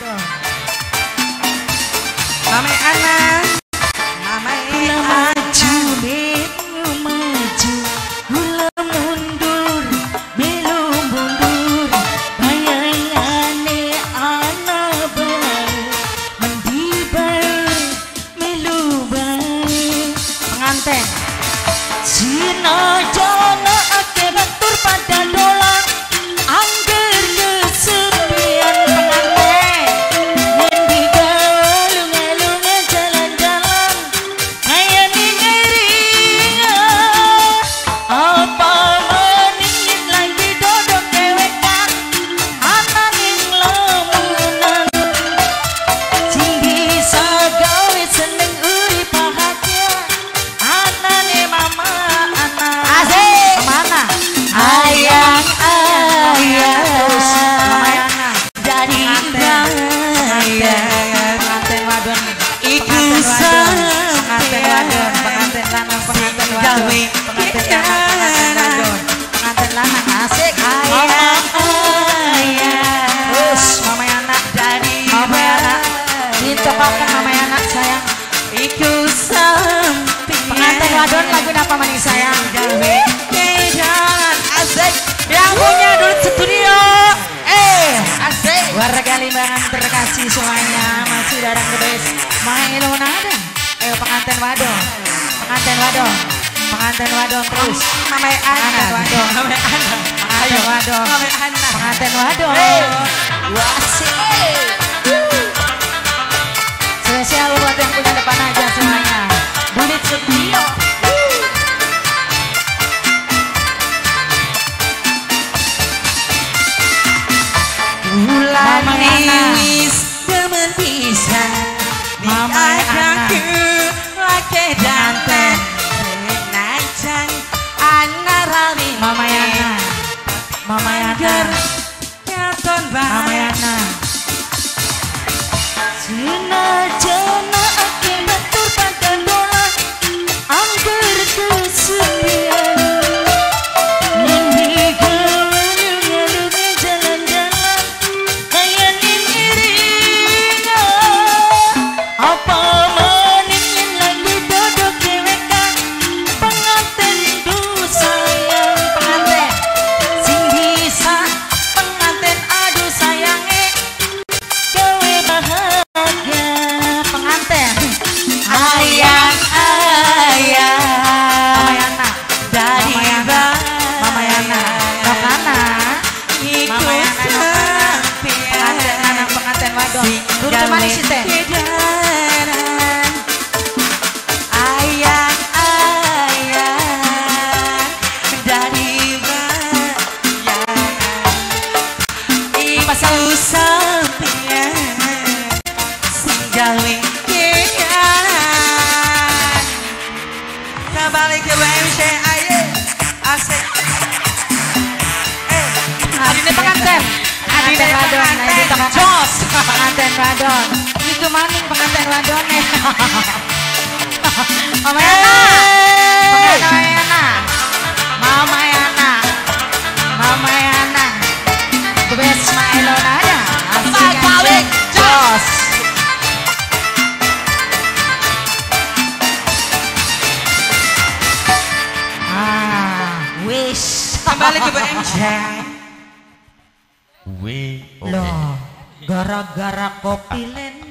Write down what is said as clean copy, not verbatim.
Mame anak, mame maju maju, gula mundur, melu mundur, bayangane anak bae, mendibar melu bae. Pengantin, Cina jana ake batur pada dolar, angger kesepian pengantin. Pengantin lanang asik ayah terus mama anak dari mama anak ditokokan mama anak sayang iku samping pengantin wadon lagu apa maning sayang jangan asik yang punya dulu studio asik warga Limbangan terkasih semuanya masih darang gebes main nada pengantin wadon pengantin wadon terus mama anak pengantin wadon pengantin wadon wasik spesial buat yang punya depan aja semuanya Bulit Studio Bulan wis demen pisan mama anak laki danten Mama Yana Mama Yana Cina jana ake batur pada dolar angger kesepian Nindi ngelungi jalan-jalan kayak ningirinya apa meningin lagi dodok dewekan pengantin dosa balik ke BMC ayo asik adine pengantin jos pengantin radon itu maning pengantin radon Mama Yana the best smile on ada asik balik jos kembali ke BMC loh gara-gara kopi len